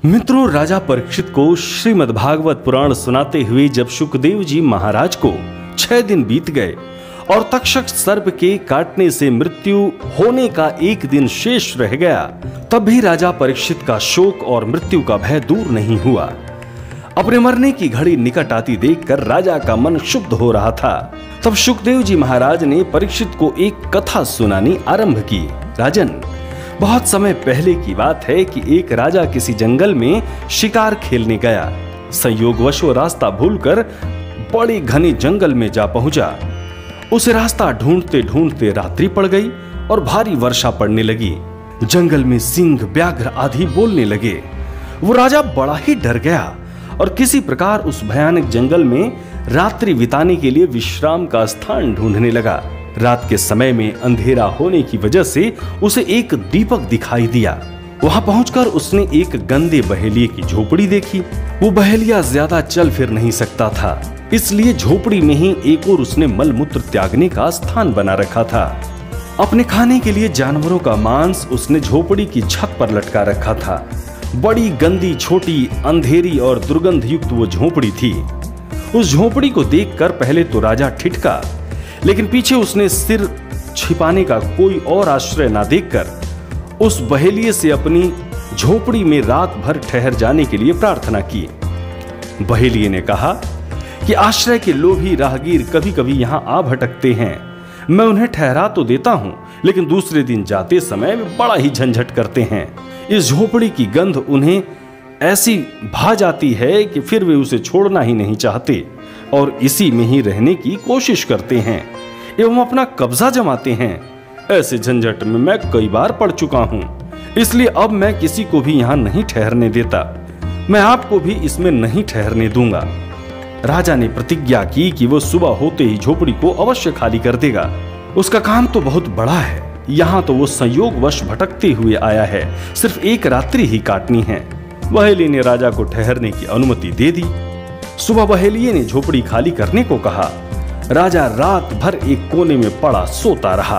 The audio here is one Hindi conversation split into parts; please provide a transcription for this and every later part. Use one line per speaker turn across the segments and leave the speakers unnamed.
मित्रों, राजा परीक्षित को श्रीमद् भागवत पुराण सुनाते हुए जब शुकदेव जी महाराज को 6 दिन बीत गए और तक्षक सर्प के काटने से मृत्यु होने का एक दिन शेष रह गया, तब भी राजा परीक्षित का शोक और मृत्यु का भय दूर नहीं हुआ। अपने मरने की घड़ी निकट आती देखकर राजा का मन क्षुब्ध हो रहा था। तब शुकदेव जी महाराज ने परीक्षित को एक कथा सुनानी आरंभ की। राजन, बहुत समय पहले की बात है कि एक राजा किसी जंगल में शिकार खेलने गया। संयोगवश वो रास्ता भूलकर बड़ी घने जंगल में जा पहुंचा। उसे रास्ता ढूंढते ढूंढते रात्रि पड़ गई और भारी वर्षा पड़ने लगी। जंगल में सिंह, व्याघ्र आदि बोलने लगे। वो राजा बड़ा ही डर गया और किसी प्रकार उस भयानक जंगल में रात्रि बिताने के लिए विश्राम का स्थान ढूंढने लगा। रात के समय में अंधेरा होने की वजह से उसे एक दीपक दिखाई दिया। वहां पहुंचकर उसने एक गंदे बहेलिये की झोपड़ी देखी। वो बहेलिया ज्यादा चल फिर नहीं सकता था, इसलिए झोपड़ी में ही एक और उसने मलमूत्र त्यागने का स्थान बना रखा था। अपने खाने के लिए जानवरों का मांस उसने झोपड़ी की छत पर लटका रखा था। बड़ी गंदी, छोटी, अंधेरी और दुर्गंध युक्त वो झोपड़ी थी। उस झोपड़ी को देखकर पहले तो राजा ठिठका, लेकिन पीछे उसने सिर छिपाने का कोई और आश्रय ना देखकर उस बहेलिये से अपनी झोपड़ी में रात भर ठहर जाने के लिए प्रार्थना की। बहेलिये ने कहा कि आश्रय के लोभी राहगीर कभी कभी यहाँ आ भटकते हैं। मैं उन्हें ठहरा तो देता हूँ, लेकिन दूसरे दिन जाते समय वे बड़ा ही झंझट करते हैं। इस झोपड़ी की गंध उन्हें ऐसी भा जाती है कि फिर वे उसे छोड़ना ही नहीं चाहते और इसी में ही रहने की कोशिश करते हैं एवं अपना कब्जा जमाते हैं। ऐसे झंझट में मैं कई बार पड़ चुका हूँ, इसलिए अब मैं किसी को भी यहाँ नहीं ठहरने देता। मैं आपको भी इसमें नहीं ठहरने दूंगा। राजा ने प्रतिज्ञा की कि वो सुबह होते ही झोपड़ी को अवश्य खाली कर देगा। उसका काम तो बहुत बड़ा है। यहाँ तो वो संयोगवश भटकते हुए आया है, सिर्फ एक रात्रि ही काटनी है। बहेलिये ने राजा को ठहरने की अनुमति दे दी। सुबह बहेलिये ने झोपड़ी खाली करने को कहा। राजा रात भर एक कोने में पड़ा सोता रहा।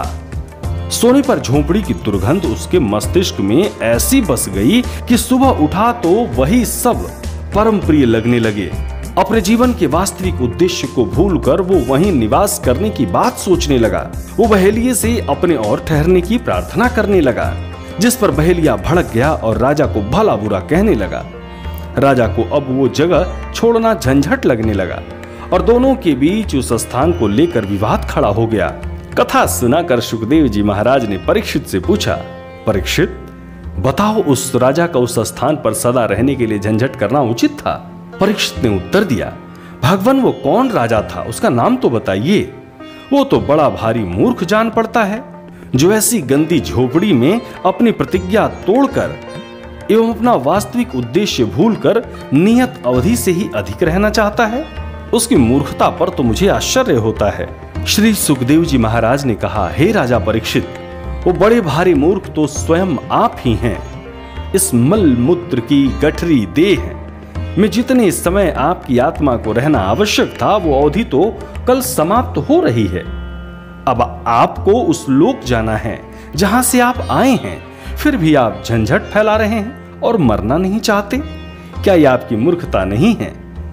सोने पर झोपड़ी की दुर्गंध उसके मस्तिष्क में ऐसी बस गई कि सुबह उठा तो वही सब परम प्रिय लगने लगे। अपने जीवन के वास्तविक उद्देश्य को भूलकर वो वहीं निवास करने की बात सोचने लगा। वो बहेलिये से अपने और ठहरने की प्रार्थना करने लगा, जिस पर बहेलिया भड़क गया और राजा को भला बुरा कहने लगा। राजा को अब वो जगह छोड़ना झंझट लगने लगा और दोनों के बीच उस स्थान को लेकर विवाद खड़ा हो गया। कथा सुनाकर शुकदेव जी महाराज ने परीक्षित से पूछा, परीक्षित, बताओ उस राजा का उस स्थान पर सदा रहने के लिए झंझट करना उचित था? परीक्षित ने उत्तर दिया, भगवान, वो कौन राजा था? उसका नाम तो बताइए। वो तो बड़ा भारी मूर्ख जान पड़ता है, जो ऐसी गंदी झोपड़ी में अपनी प्रतिज्ञा तोड़कर एवं अपना वास्तविक उद्देश्य भूलकर नियत अवधि से ही अधिक रहना चाहता है। उसकी मूर्खता पर तो मुझे आश्चर्य होता है। श्री सुखदेव जी महाराज ने कहा, हे राजा परीक्षित, वो बड़े भारी मूर्ख तो स्वयं आप ही हैं। इस मलमूत्र की गठरी देह में जितने समय आपकी आत्मा को रहना आवश्यक था, वो अवधि तो कल समाप्त हो रही है। अब आपको उस लोक जाना है जहां से आप आए हैं, फिर भी आप झंझट फैला रहे हैं और मरना नहीं चाहते। क्या यह आपकी मूर्खता नहीं है?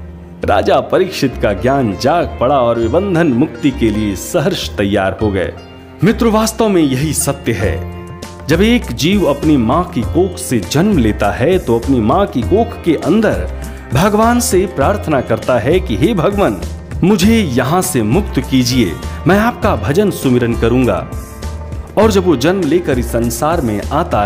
राजा परीक्षित का ज्ञान जाग पड़ा और वे बंधन मुक्ति के लिए सहर्ष तैयार हो गए। मित्र, वास्तव में यही सत्य है। जब एक जीव अपनी माँ की कोख से जन्म लेता है तो अपनी माँ की कोख के अंदर भगवान से प्रार्थना करता है कि हे भगवान, मुझे यहाँ से मुक्त कीजिए, मैं आपका भजन सुमिरन करूंगा। और जब वो जन्म लेकर इस संसार में आता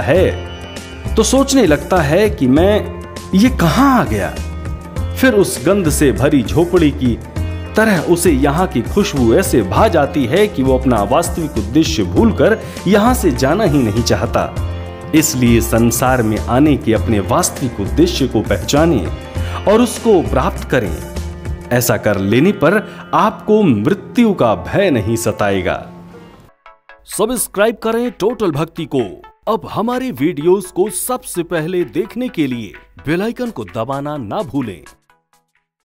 है तो सोचने लगता है कि मैं ये कहां आ गया। फिर उस गंध से भरी झोपड़ी की तरह उसे यहाँ की खुशबू ऐसे भा जाती है कि वो अपना वास्तविक उद्देश्य भूलकर यहाँ से जाना ही नहीं चाहता। इसलिए संसार में आने के अपने वास्तविक उद्देश्य को पहचानें और उसको प्राप्त करें। ऐसा कर लेने पर आपको मृत्यु का भय नहीं सताएगा। सब्सक्राइब करें टोटल भक्ति को। अब हमारे वीडियोस को सबसे पहले देखने के लिए बेल आइकन को दबाना ना भूलें।